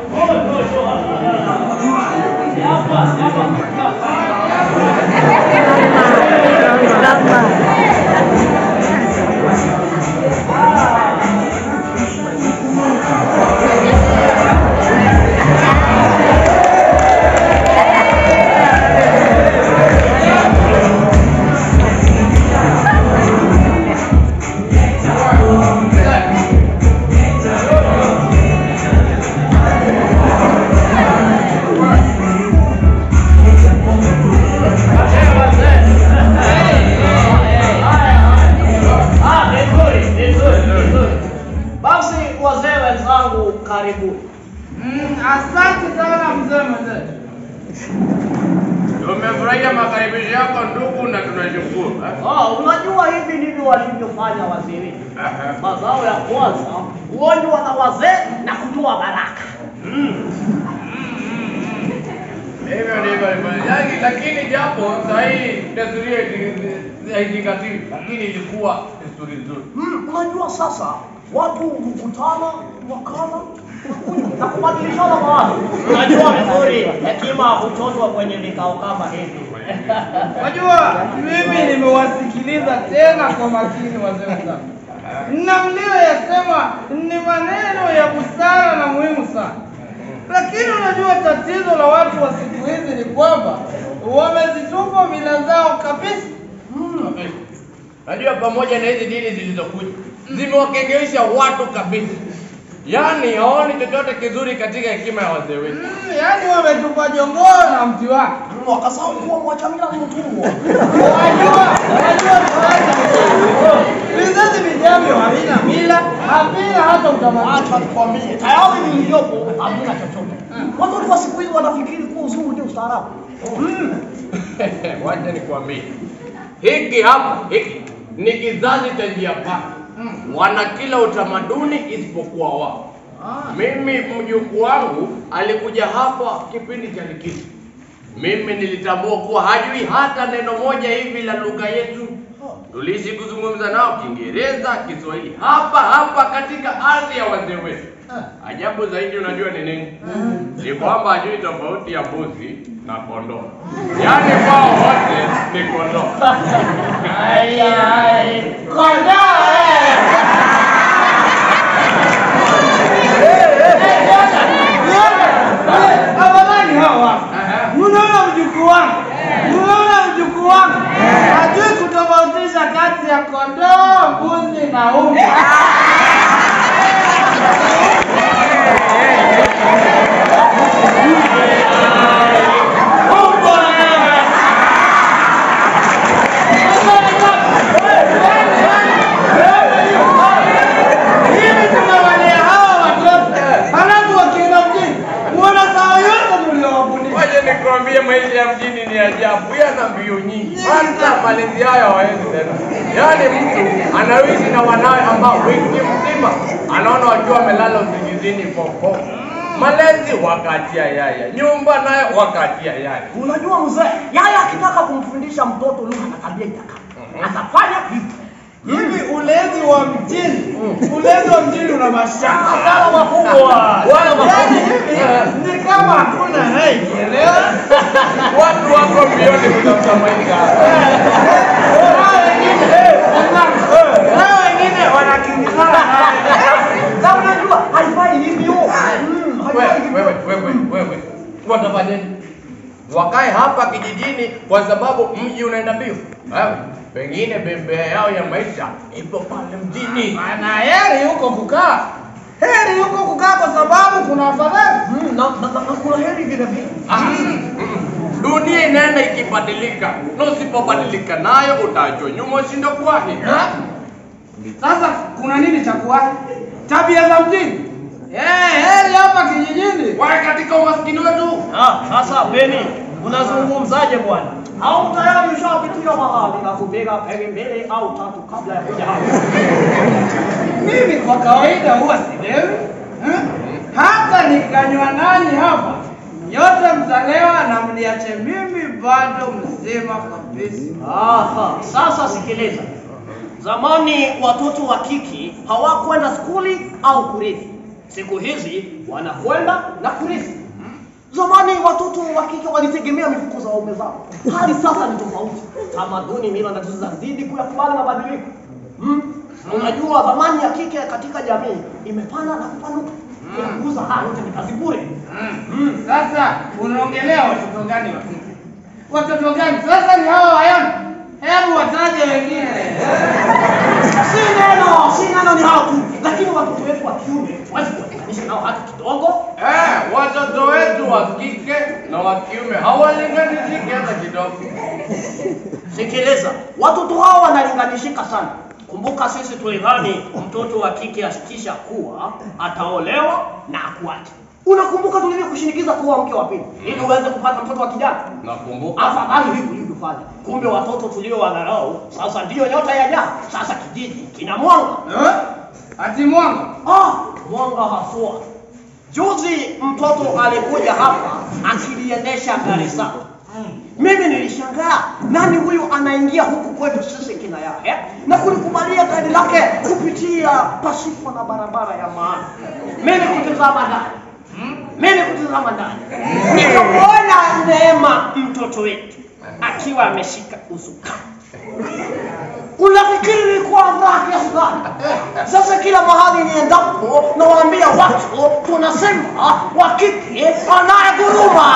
Asante sana mzee mwenzetu. Tumefurahia makaribisho yako ndugu na tunashukuru. Unajua hivi ndivyo walivyofanya wazee wetu. Mazao ya kwanza huonywa na wazee na kutoa baraka. Hivyo ndivyo lakini japo sahi desturi haizingatiwi, lakini ilikuwa desturi nzuri. Unajua sasa watu hukutana wakala na kubadilishana mawazo. Unajua vizuri hekima huchotwa kwenye vikao kama hivi. Unajua mimi nimewasikiliza tena kwa makini wazee wenzangu. Na mlioyasema ni maneno ya busara na muhimu sana. Lakini unajua tatizo la watu wa siku hizi ni kwamba wamezitupa mila zao kabisa. Najua pamoja na hizi dini zilizokuja zimewakengeisha watu kabisa. Yaani haoni chochote kizuri katika hekima ya wazee wetu. Yaani wametupa jongoo na mti wake. Wakasahau kuwa mwachamila ni mtumwa. Unajua vizazi vijavyo havina mila, havina hata utamaduni. Acha nikwambie, tayari niliyopo hamna chochote. Watoto wa siku hizi wanafikiri kuwa uzungu ndio ustaarabu. Wacha nikwambie. Hiki ni kizazi cha njia panda. Wana kila utamaduni isipokuwa wao. Mimi mjukuu wangu alikuja hapa kipindi cha likizo. Mimi nilitambua kuwa hajui hata neno moja hivi la lugha yetu. Tuliishi kuzungumza nao Kiingereza, Kiswahili hapa katika ardhi ya wazee wetu. Ajabu zaidi unajua ni nini? Ni kwamba hajui tofauti ya mbuzi na kondoo. Yaani kwao wote ni kondoo. Kondoo! Abadani hawa. Unaona mjukuu wangu? Hajui kutofautisha kati ya kondoo, mbuzi na umma. Nikwambie maisha ya mjini ni ajabu, yana mbio nyingi. Hata malezi hayo hawezi tena. Yaani mtu anaishi na wanawe ambao wiki mzima anaona wakiwa wamelala usingizini popo. Malezi wakatia yaya, nyumba naye wakatia yaya. Unajua mzee, yaya akitaka kumfundisha mtoto lugha na tabia itaka. Atafanya hivi ulezi wa mjini una mashaka. Wala makubwa. Ni kama hakuna anayeelewa. Watu wako mbioni kutafuta maisha. Wengine wanakimbizana na unajua haifai hivyo. Wewe. Watafanyaje? Wakae hapa kijijini kwa sababu mji unaenda mbio. Pengine bembea yao ya maisha ipo pale mjini. Ana heri huko kukaa. Kwa sababu kuna afadhali. Na kuna heri vile vile. Dunia inaenda ikibadilika. Na usipobadilika nayo utaachwa nyuma ushindo kwahi. Sasa kuna nini cha kuwahi? Tabia za mjini. Heri hapa kijijini. Wae katika umaskini wetu. Sasa Beni, unazungumzaje bwana? Au tayari ushapitia mahali na kupiga pege mbele au tatu kabla ya kuja hapa? Mimi kwa kawaida huwa silewi. Hata nikanywa nani hapa, nyote mtalewa na mniache mimi bado mzima kabisa. Sasa sikiliza. Zamani watoto wa kiki hawakwenda skuli au kurithi. Siku hizi wanakwenda na kurithi. Zamani watoto wa kike walitegemea mifuko za waume zao. Hali sasa ni tofauti. Tamaduni, mila na desturi zinazidi kuyakubali mabadiliko. Unajua zamani ya kike katika jamii imepanda na kupanuka. Kuuza haya yote ni kazi bure. Sasa unaongelea watoto gani wa kike? Watoto gani? Sasa ni hao hayana. Hebu wataje wengine. Si neno ni hao tu. Lakini watoto wetu wa kiume wazi kulinganisha nao hata kidogo. Watoto wetu wa kike na wa kiume hawalinganishiki hata kidogo. Sikiliza, watoto hao wanalinganishika sana. Kumbuka sisi tulidhani mtoto wa kike akisha kuwa ataolewa na akuache. Unakumbuka tulivyokushinikiza kuwa mke wa pili ili uweze kupata mtoto wa kijana? Nakumbuka. Afadhali hivi ulivyofanya. Kumbe watoto tuliowadharau sasa ndio nyota ya jana. Sasa kijiji kina mwanga. Ati mwanga? Mwanga haswa. Juzi mtoto alikuja hapa akiliendesha gari sana. Mimi nilishangaa, nani huyu anaingia huku kwetu sisi kina yake na kulikubalia gari lake kupitia pasipo na barabara ya maana. Mimi kutazama ndani. Nikamwona Neema mtoto wetu akiwa ameshika usukani. Unafikiri nilikuwa furaha kiasi gani? Sasa kila mahali niendapo nawaambia watu tunasema wa kike anayeguruma.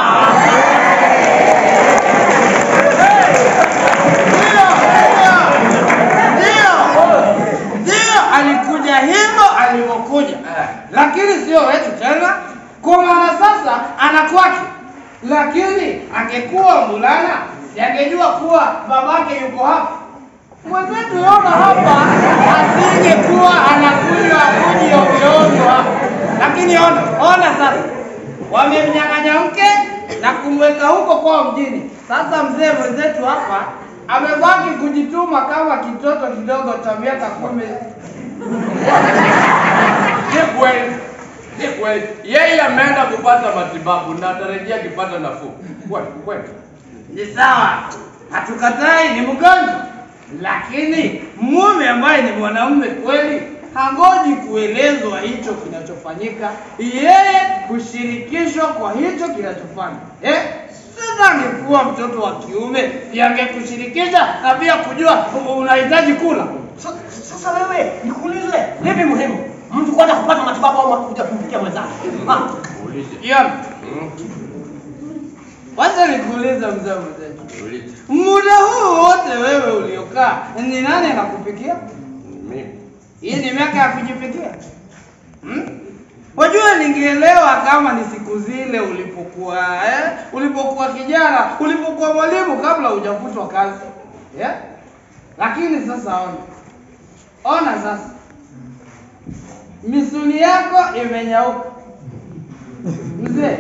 Ndio alikuja hivyo alivyokuja. Lakini sio wetu tena. Kwa maana sasa anakwake. Lakini angekuwa mvulana, angejua kuwa babake yuko hapa. Mwenzetu yona hapa asingekuwa anakunywa uji ovyo hapa. Lakini ona sasa. Wamemnyang'anya mke na kumweka huko kwa mjini. Sasa mzee mwenzetu hapa amebaki kujituma kama kitoto kidogo cha miaka 10. Si kweli. Yeye ameenda kupata matibabu na atarejea kipata nafuu. Kweli. Ni sawa. Hatukatai ni mgonjwa. Lakini mume ambaye ni mwanamume kweli hangoji kuelezwa hicho kinachofanyika. Yeye kushirikishwa kwa hicho kinachofanya. Sasa angekuwa mtoto wa kiume yangekushirikisha na pia kujua unahitaji kula. Sasa wewe nikuulize, lipi muhimu? Mtu kwenda kupata matibabu au kuja kumpikia mwenzake? Uulize. Wacha nikuulize mzee mwenzetu. Muda huu wote wewe uliokaa, ni nani anakupikia? Mimi. Hii ni miaka ya kujipikia. Wajua ningeelewa kama ni siku zile ulipokuwa kijana, ulipokuwa mwalimu kabla hujafutwa kazi. Lakini sasa ona sasa. Misuli yako imenyauka. Mzee.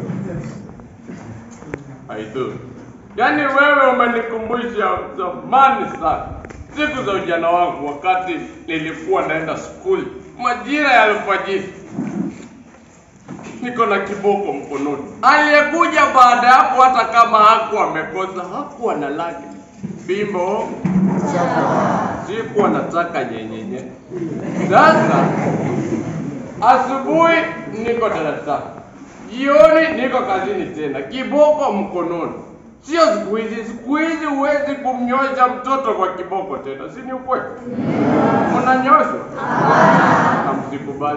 Aido. Yaani wewe umenikumbusha zamani sana. Siku za ujana wangu wakati nilikuwa naenda skuli. Majira ya alfajiri. Niko na kiboko mkononi. Aliyekuja baada hapo hata kama hakuwa amekosa, hakuwa na lake. Bimbo. Sikuwa nataka nyenyenye. Sasa asubuhi niko darasani. Jioni niko kazini tena. Kiboko mkononi. Sio siku hizi huwezi kumnyosha mtoto kwa kiboko tena. Si ni ukweli? Unanyoshwa? Hamsikubali.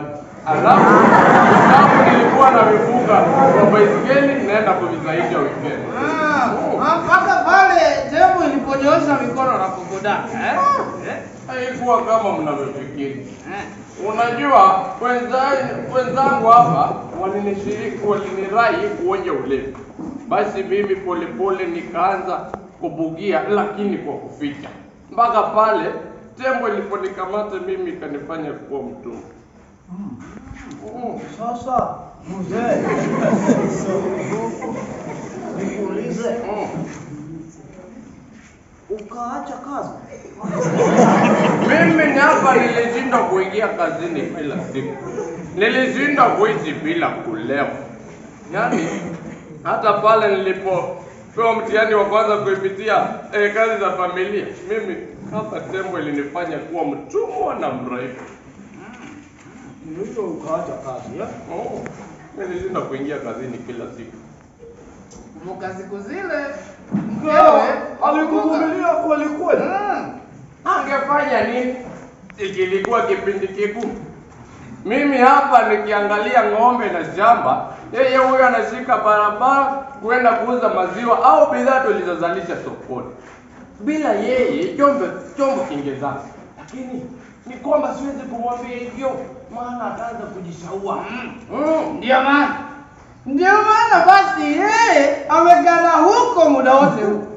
Alafu nilikuwa na mifuga kwa baiskeli naenda kuvisaisha weekend. Mpaka pale tembo iliponyosha mikono na kugoda. Haikuwa kama mnavyofikiri. Unajua wenzangu hapa walinirai kuonja ulevi. Basi mimi polepole nikaanza kubugia, lakini kwa kuficha. Mpaka pale tembo iliponikamata mimi kanifanya kuwa mtumwa. Sasa mzee, nikuulize, ukaacha kazi? Mimi hapa nilishindwa kuingia kazini kila siku. Nilishindwa kuishi bila kulewa. Yaani hata pale nilipopewa mtihani wa kwanza kuipitia kazi za familia, mimi hapa tembo ilinifanya kuwa mtumwa na mraifu. Ndio ukaacha kazi, eh? Oh, mimi sina kuingia kazini kila siku. Kumbuka siku zile Mkewe alikuvumilia kweli kweli. Angefanya nini? Ikilikuwa kipindi kigumu. Mimi hapa nikiangalia ng'ombe na shamba, yeye huyo anashika barabara kwenda kuuza maziwa au bidhaa tulizozalisha sokoni. Bila yeye chombo kingezama. Lakini ni kwamba siwezi kumwambia hivyo, maana ataanza kujishaua. Ndio maana basi yeye amekana huko muda wote huu.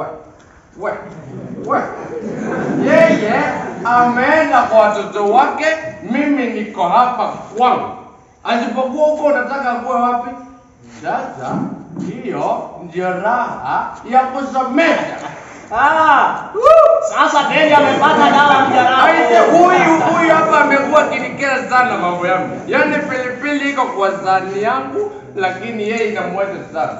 Yeye ameenda kwa watoto wake, mimi niko hapa kwangu. Asipokuwa huko unataka kuwa wapi? Sasa hiyo ndio raha ya kusomesha. Sasa Deni amepata dawa mjarabu. Aise, huyu hapa amekuwa kinikera sana mambo yangu. Yaani pilipili iko kwa sahani yangu, lakini yeye inamwacha sana.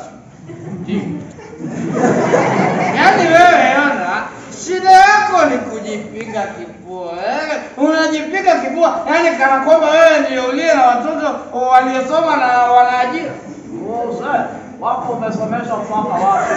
Yaani wewe ona, shida yako ni kujipiga kifua. Unajipiga kifua, yaani kana kwamba wewe ndio uliye na watoto waliosoma na wanaajira. Sasa wako umesomesha mpaka wapi?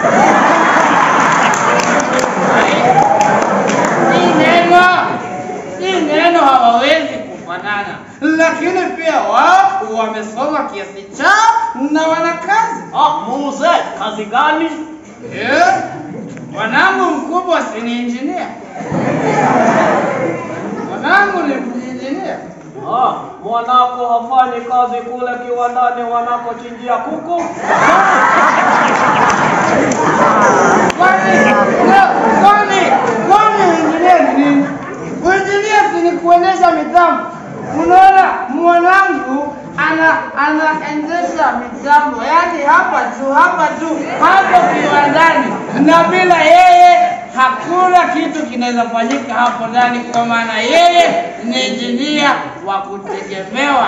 Hii neno hawawezi kufanana, lakini pia wao wamesoma kiasi chao na wana kazi. Muuze, kazi gani? Mwanangu mkubwa si ni engineer. Mwanangu ni engineer. Mwanako hafanyi kazi kule kiwandani wanakochinjia kuku? Kwani engineer ni nini? Engineer si ni kuendesha mitambo. Unaona mwanangu anaendesha mitambo, yaani hapa tu hapo kiwandani, na bila yeye hakuna kitu kinaweza fanyika hapo ndani, kwa maana yeye ni engineer wa kutegemewa.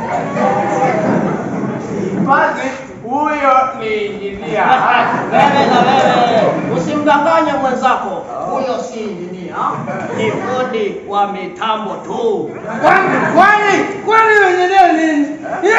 Basi huyo ni engineer. Wewe usimdanganye mwenzako. Huyo si engineer, ni fundi wa mitambo tu. Kwani engineer nini?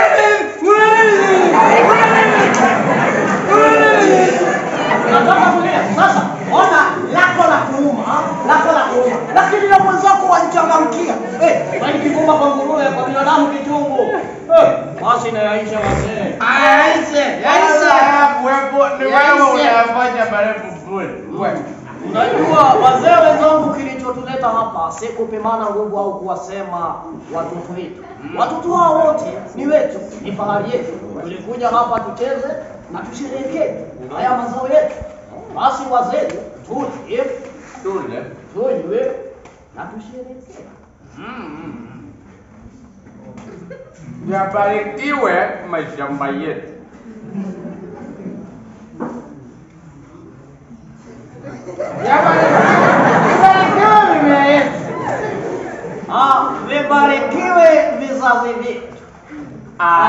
Nataka kulia. Sasa ona lako la kuuma. Lakini na mwenzako wanichangamkia. Kwani kigoma kwa nguruwe kwa binadamu kichungu. Basi na yaisha wazee. Yaisha. Ni wewe unafanya marefu bure. Unajua wazee wenzangu, kilichotuleta hapa si kupimana nguvu au kuwasema watoto wetu. Watoto hao wote ni wetu, ni fahari yetu. Tulikuja hapa tucheze na tusherehekee haya mazao yetu. Basi wazee tuje na tusherehekee. Yabarikiwe mashamba yetu. Yabarikiwe mimea yetu. Vibarikiwe vizazi vyetu.